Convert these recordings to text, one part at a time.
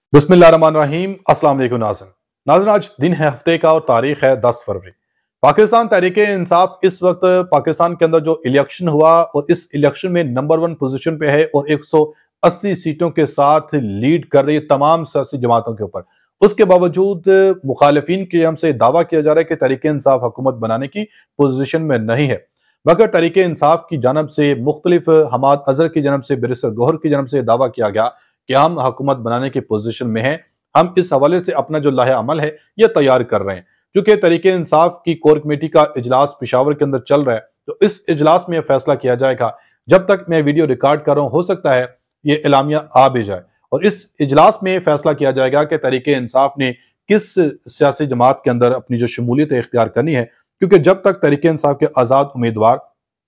बिस्मिल्लाहिर्रहमानिर्रहीम। अस्सलाम वालेकुम नाज़रीन, आज दिन है हफ्ते का और तारीख है 10 फरवरी। पाकिस्तान तहरीक इंसाफ इस वक्त पाकिस्तान के अंदर जो इलेक्शन हुआ और इस इलेक्शन में नंबर 1 पोजीशन पे है और 180 सीटों के साथ लीड कर रही है तमाम सियासी जमातों के ऊपर। उसके बावजूद मुखालिफिन की तरफ से दावा किया जा रहा है कि तहरीक इंसाफ हुकूमत बनाने की पोजीशन में नहीं है, मगर तहरीक इंसाफ की जानब से मुख्तलिफ हमाद अजहर की जानब से बैरिस्टर गौहर की जानब से दावा किया गया कि हम हुकूमत बनाने की पोजीशन में हैं। हम इस हवाले से अपना जो लाहे अमल है यह तैयार कर रहे हैं। चूंकि तहरीक इंसाफ की कोर कमेटी का इजलास पेशावर के अंदर चल रहा है, तो इस इजलास में फैसला किया जाएगा। जब तक मैं वीडियो रिकॉर्ड कर रहा हूं, हो सकता है ये एलामिया आ भी जाए और इस इजलास में फैसला किया जाएगा कि तहरीक इंसाफ ने किस सियासी जमात के अंदर अपनी जो शमूलियत इख्तियार करनी है। क्योंकि जब तक तहरीक इंसाफ के आजाद उम्मीदवार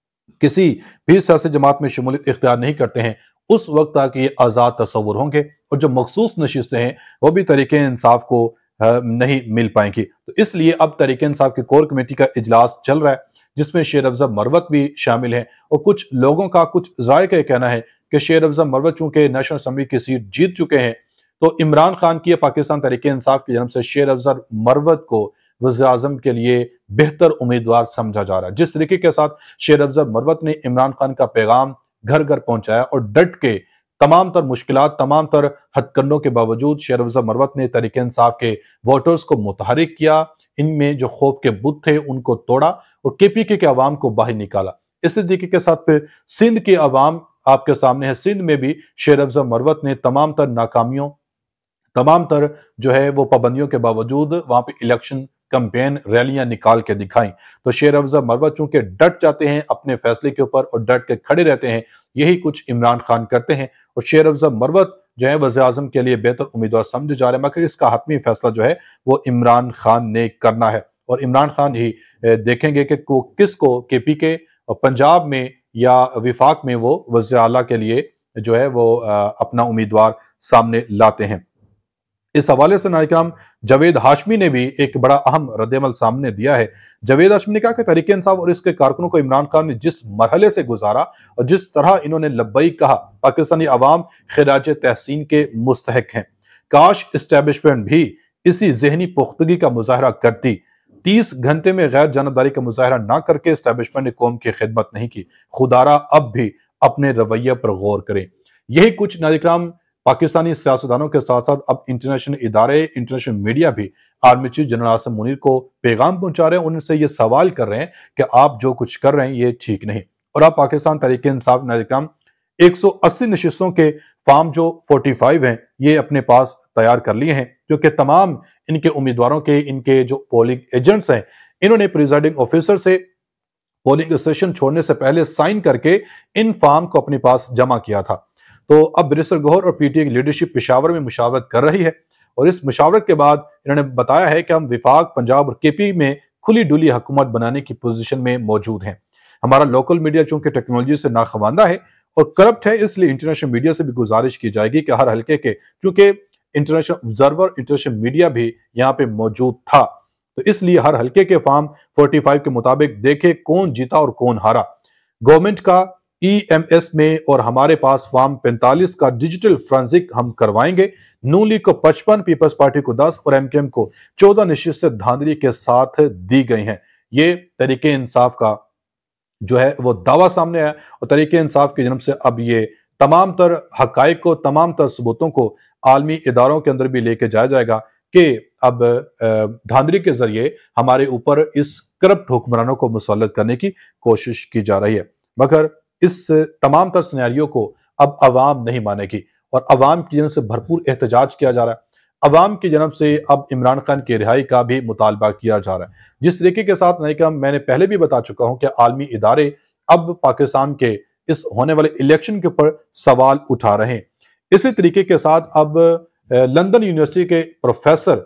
किसी भी सियासी जमात में शमूलियत इख्तियार नहीं करते हैं, उस वक्त तक ये आजाद तस्वुर होंगे और जो मखसूस नशिस्तें हैं वो भी तहरीक इंसाफ को नहीं मिल पाएंगी। तो इसलिए अब तहरीक इंसाफ की कोर कमेटी का इजलास चल रहा है, जिसमें शेर अफजल मरवत भी शामिल हैं और कुछ लोगों का, कुछ ज़ाय का कहना है कि शेर अफजल मरवत चूंकि नेशनल असम्बली की सीट जीत चुके हैं, तो इमरान खान की पाकिस्तान तहरीक इंसाफ की जन्म से शेर अफजल मरवत को वज़ीर आज़म के लिए बेहतर उम्मीदवार समझा जा रहा है। जिस तरीके के साथ शेर अफजल मरवत ने इमरान खान का पैगाम घर घर पहुंचाया और डट के तमाम तर मुश्किलात, तमाम तर हथकंडों के बावजूद शेर अफजल मरवत ने तहरीक इंसाफ के वोटर्स को मुतहरिक किया, इनमें जो खौफ के बुत थे उनको तोड़ा और केपीके के अवाम को बाहर निकाला। इस तरीके के साथ फिर सिंध के अवाम आपके सामने है। सिंध में भी शेर अफजल मरवत ने तमाम तर नाकामियों, तमाम तर जो है वो पाबंदियों के बावजूद वहां पे इलेक्शन कैंपेन रैलियां निकाल के दिखाई। तो शेर अफजल मरवत चूंकि डट जाते हैं अपने फैसले के ऊपर और डट के खड़े रहते हैं, यही कुछ इमरान खान करते हैं और शेर अफजल मरवत जो है वज़ीर आज़म के लिए बेहतर उम्मीदवार समझे जा रहे हैं। मगर इसका हतमी फैसला जो है वो इमरान खान ने करना है और इमरान खान ही देखेंगे कि किसको केपीके और पंजाब में या विफाक में वो वज़ीर आला के लिए जो है वो अपना उम्मीदवार सामने लाते हैं। इस हवाले से नायकाम जावेद हाशमी ने भी एक बड़ा अहम रद्द-ए-अमल सामने दिया है। जावेद हाशमी ने कहा कि तहरीक इंसाफ और इसके कारकुनों को इमरान खान ने जिस मरहले से गुजारा और जिस तरह इन्होंने लब्बैक कहा, पाकिस्तानी अवाम खिराज तहसीन के मुस्तहक हैं। काश इस्टेब्लिशमेंट भी इसी जहनी पुख्तगी का मुजाहरा करती। 30 घंटे में गैर जानबदारी का मुजाहरा ना करके इस्टेब्लिशमेंट ने कौम की खिदमत नहीं की। खुदारा अब भी अपने रवैये पर गौर करें। यही कुछ नायकाम पाकिस्तानी सियासतदानों के साथ साथ अब इंटरनेशनल इदारे, इंटरनेशनल मीडिया भी army chief general Asim Munir को पैगाम पहुंचा रहे हैं। उनसे ये सवाल कर रहे हैं कि आप जो कुछ कर रहे हैं ये ठीक नहीं। और अब पाकिस्तान तहरीक इंसाफ नायकाम 180 नशिस्तों के फॉर्म जो 45 हैं ये अपने पास तैयार कर लिए हैं, क्योंकि तमाम इनके उम्मीदवारों के, इनके जो पोलिंग एजेंट्स हैं, इन्होंने प्रिजाइडिंग ऑफिसर से पोलिंग स्टेशन छोड़ने से पहले साइन करके इन फॉर्म को अपने पास जमा किया था। तो अब बैरिस्टर गौहर और पीटीआई की लीडरशिप पेशावर में मुशावरत कर रही है और इस मुशावरत के बाद इन्होंने बताया है कि हम विफाक, पंजाब और केपी में खुली डुली हुकूमत बनाने की पोजीशन में मौजूद हैं। हमारा लोकल मीडिया चूंकि टेक्नोलॉजी से नाखवांदा है और करप्ट है, इसलिए इंटरनेशनल मीडिया से भी गुजारिश की जाएगी कि हर हल्के के, चूंकि इंटरनेशनल ऑब्जर्वर, इंटरनेशनल मीडिया भी यहाँ पे मौजूद था, तो इसलिए हर हल्के के फॉर्म 45 के मुताबिक देखे कौन जीता और कौन हारा। गवर्नमेंट का EMS में और हमारे पास फॉर्म 45 का डिजिटल फ्रांसिक हम करवाएंगे। नून लीग को 55, पीपल्स पार्टी को 10 और MKM को 14 नशिस्तें धांधली के साथ दी गई हैं। ये तहरीक इंसाफ का जो है वो दावा सामने आया और तहरीक इंसाफ की जन्म से अब ये तमाम तर हकाइक को, तमाम तर सबूतों को आलमी इदारों के अंदर भी लेके जाया जाएगा कि अब धांधली के जरिए हमारे ऊपर इस करप्ट हुक्मरानों को मुसल्लत करने की कोशिश की जा रही है। मगर इस तमाम तर सिनेरियो को अब अवाम नहीं मानेगी और अवाम की जन्म से भरपूर एहतजाज किया जा रहा है। अवाम की जन्म से अब इमरान खान की रिहाई का भी मुतालबा किया जा रहा है। जिस तरीके के साथ नायकाम मैंने पहले भी बता चुका हूं कि आलमी इदारे अब पाकिस्तान के इस होने वाले इलेक्शन के ऊपर सवाल उठा रहे हैं। इसी तरीके के साथ अब लंदन यूनिवर्सिटी के प्रोफेसर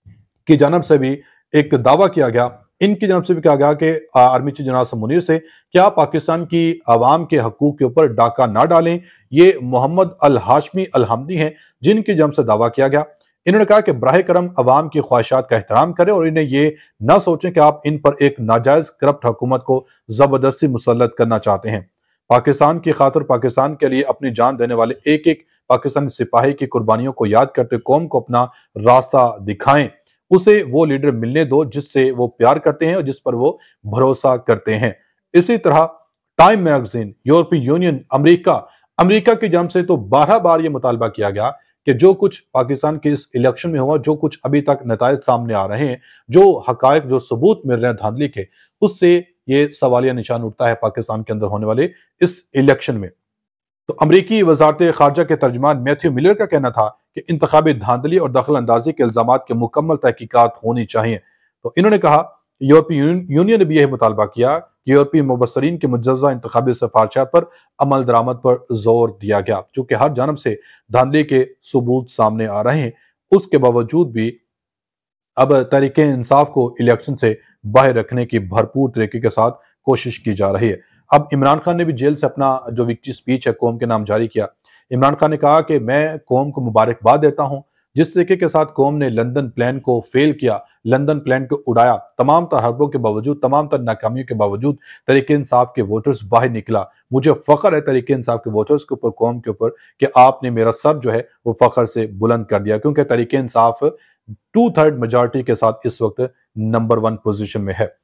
की जन्म से भी एक दावा किया गया, इनकी जन्म से भी कहा गया कि army chief general Asim Munir से क्या पाकिस्तान की आवाम के हकूक के ऊपर डाका ना डालें। ये मोहम्मद अल हाशमी अल हमदी हैं जिनकी जन्म से दावा किया गया। इन्होंने कहा कि बराह करम अवाम की ख्वाहिशात का एहतराम करें और इन्हें ये ना सोचें कि आप इन पर एक नाजायज करप्ट हुकूमत को जबरदस्ती मुसल्लत करना चाहते हैं। पाकिस्तान की खातिर, पाकिस्तान के लिए अपनी जान देने वाले एक एक पाकिस्तानी सिपाही की कुर्बानियों को याद करते कौम को अपना रास्ता दिखाएं, उसे वो लीडर मिलने दो जिससे वो प्यार करते हैं और जिस पर वो भरोसा करते हैं। इसी तरह टाइम मैगजीन, यूरोपीय यूनियन, अमेरिका की जानब से तो 12 बार ये मुतालबा किया गया कि जो कुछ पाकिस्तान के इस इलेक्शन में हुआ, जो कुछ अभी तक नतायज सामने आ रहे हैं, जो हकायक, जो सबूत मिल रहे हैं धांधली के, उससे ये सवालिया निशान उठता है पाकिस्तान के अंदर होने वाले इस इलेक्शन में। तो अमरीकी वजारत खारजा के तर्जुमान मैथ्यू मिलर का कहना था कि इंतखाबी धांधली और दखल अंदाजी के इल्जामात की मुकम्मल तहकीकात होनी चाहिए। तो इन्होंने कहा यूरोपीय यूनियन ने भी यह मुतालबा किया कि यूरोपीय मुबस्सरीन की मुजव्वज़ा इंतखाबी सिफारिशात पर अमल दरामद पर जोर दिया गया। चूंकि हर जानब से धांधली के सबूत सामने आ रहे हैं, उसके बावजूद भी अब तहरीके इंसाफ को इलेक्शन से बाहर रखने की भरपूर तरीके के साथ कोशिश की जा रही है। अब इमरान खान ने भी जेल से अपना जो विक्ट्री स्पीच है कौम के नाम जारी किया। इमरान खान ने कहा कि मैं कौम को मुबारकबाद देता हूं, जिस तरीके के साथ कौम ने लंदन प्लान को फेल किया, लंदन प्लान को उड़ाया, तमाम तर हरबों के बावजूद, तमाम तर नाकामियों के बावजूद तहरीके इंसाफ के वोटर्स बाहर निकला। मुझे फख्र है तहरीके इंसाफ के वोटर्स के ऊपर, कौम के ऊपर, कि आपने मेरा सर जो है वो फख्र से बुलंद कर दिया, क्योंकि तहरीके इंसाफ 2/3 मेजॉरिटी के साथ इस वक्त नंबर 1 पोजीशन में है।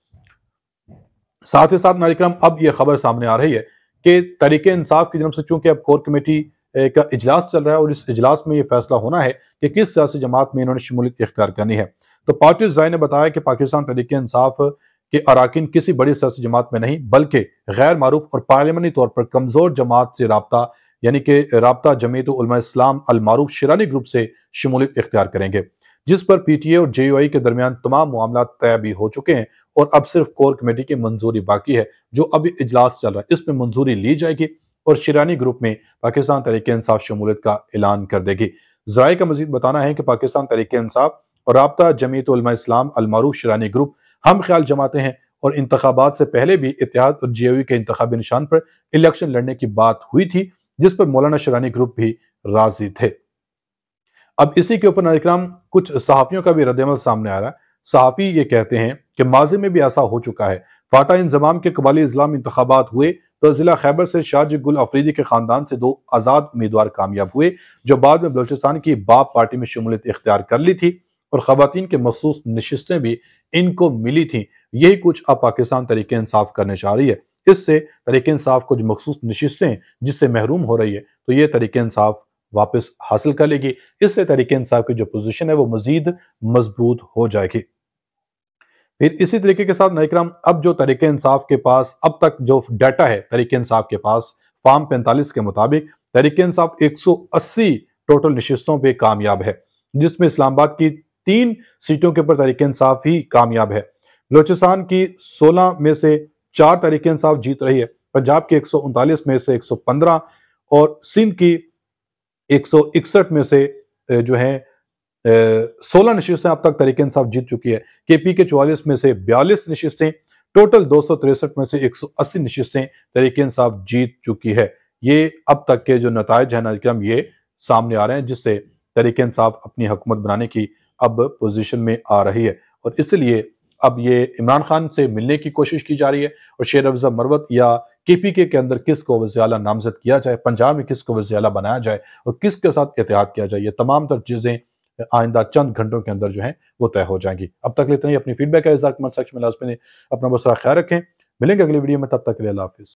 साथ ही साथ नाज़रीन, अब यह खबर सामने आ रही है कि तहरीके इंसाफ की तरफ से, चूंकि अब कोर कमेटी का इजलास चल रहा है और इस इजलास में यह फैसला होना है कि किस सियासी जमात में इन्होंने शमूलियत इख्तियार करनी है। तो पार्टी ज़ाय ने बताया कि पाकिस्तान तहरीके इंसाफ के अराकीन किसी बड़ी सियासी जमात में नहीं, बल्कि गैर मारूफ और पार्लियामानी तौर पर कमजोर जमात से राब्ता, यानी कि राब्ता जमीयत उलमा इस्लाम अल मारूफ शिरानी ग्रुप से शमूलियत इख्तियार करेंगे, जिस पर पीटीए और जेयूआई के दरमियान तमाम मामला तय भी हो चुके हैं और अब सिर्फ कोर कमेटी की मंजूरी बाकी है, जो अभी इजलास चल रहा है। इसमें मंजूरी ली जाएगी और शिरानी ग्रुप में पाकिस्तान तहरीके इंसाफ शमूलियत का ऐलान कर देगी। ज़राए का मजीद बताना है कि पाकिस्तान तहरीके इंसाफ और राब्ता जमीयत उलमा इस्लाम अल मारूफ शिरानी ग्रुप हम ख्याल जमाते हैं और इंतखाबात से पहले भी इत्तेहाद और जेयूआई के इंतखाबी निशान पर इलेक्शन लड़ने की बात हुई थी, जिस पर मौलाना शिरानी ग्रुप भी राजी थे। अब इसी के ऊपर नाज़रीन कुछ सहाफ़ियों का भी रद्द-ए-अमल सामने आ रहा है। सहाफ़ी ये कहते हैं कि माजी में भी ऐसा हो चुका है। फाटा इंज़माम के कबाली इज़्लाम में इंतखाबात हुए तो जिला खैबर से शाहजी गुल अफरीदी के खानदान से 2 आज़ाद उम्मीदवार कामयाब हुए, जो बाद में बलूचिस्तान की बाप पार्टी में शमूलियत इख्तियार कर ली थी और ख़वातीन के मखसूस नशिस्तें भी इनको मिली थी। यही कुछ अब पाकिस्तान तहरीके इंसाफ करने चाह रही है। इससे तहरीके इंसाफ कुछ मखसूस नशिस्तें जिससे महरूम हो रही है, तो ये तहरीके इंसाफ वापस हासिल कर लेगी। इससे तहरीके इंसाफ की जो पोजीशन है वो मजीद मजबूत हो जाएगी। फिर इसी तरीके के साथ नाज़रीन, अब जो तहरीके इंसाफ के पास अब तक जो डाटा है, तहरीके इंसाफ के पास फॉर्म 45 के मुताबिक तहरीके इंसाफ 180 टोटल नशिस्तों पे कामयाब है, जिसमें इस्लामाबाद की 3 सीटों के ऊपर तहरीके इंसाफ ही कामयाब है। बलूचिस्तान की 16 में से 4 तहरीके इंसाफ जीत रही है, पंजाब के 139 में से 115 और सिंध की 161 में से जो है 16 नशिस्तें अब तक तहरीके इंसाफ जीत चुकी है। केपी के 44 में से 42 नशिस्तें, टोटल 263 में से 180 नशिस्तें तहरीके इंसाफ जीत चुकी है। ये अब तक के जो नताइज है नाज़रीन ये सामने आ रहे हैं, जिससे तहरीके इंसाफ अपनी हुकूमत बनाने की अब पोजीशन में आ रही है और इसलिए अब ये इमरान खान से मिलने की कोशिश की जा रही है और शेर अफजल मरवत या केपीके के अंदर किसको वज़ीर-ए-आला नामजद किया जाए, पंजाब में किसको वज़ीर-ए-आला बनाया जाए और किसके साथ इत्तेहाद किया जाए, ये तमाम तर चीजें आइंदा चंद घंटों के अंदर जो है वो तय हो जाएंगी। अब तक इतना ही। अपनी फीडबैक का इज़हार कमेंट सेक्शन में लाजमी अपना बहुत सारा ख्याल रखें। मिलेंगे अगली वीडियो में, तब तक के लिए अल्लाह हाफिज़।